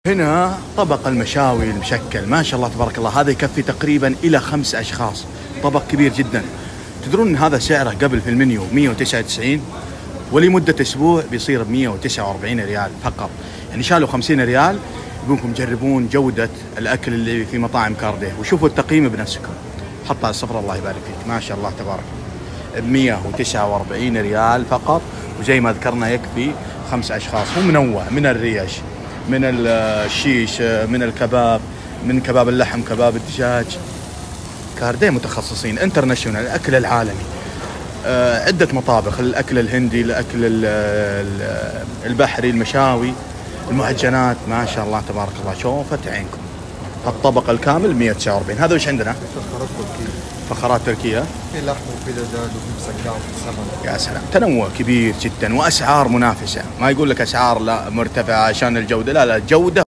هنا طبق المشاوي المشكل ما شاء الله تبارك الله، هذا يكفي تقريبا إلى 5 أشخاص، طبق كبير جدا. تدرون إن هذا سعره قبل في المنيو 199 ولمدة أسبوع بيصير ب 149 ريال فقط، يعني شالوا 50 ريال. يبونكم تجربون جودة الأكل اللي في مطاعم كارديه وشوفوا التقييم بنفسكم. حطها على الصفر الله يبارك فيك، ما شاء الله تبارك، ب 149 ريال فقط. وزي ما ذكرنا يكفي 5 أشخاص. هو منوع من الريش، من الشيش، من الكباب، من كباب اللحم، كباب الدجاج. كارديه متخصصين انترناشونال، الأكل العالمي. عدة مطابخ، الأكل الهندي، الأكل البحري، المشاوي، المعجنات، ما شاء الله تبارك الله. شوفت عينكم الطبق الكامل 149. هذا وش عندنا؟ فخارات تركية. فخارات تركية، في لحم وفي دجاج وفي مسقعة وفي سمك. يا سلام، تنوع كبير جدا وأسعار منافسة. ما يقول لك أسعار لا مرتفعة عشان الجودة، لا، الجودة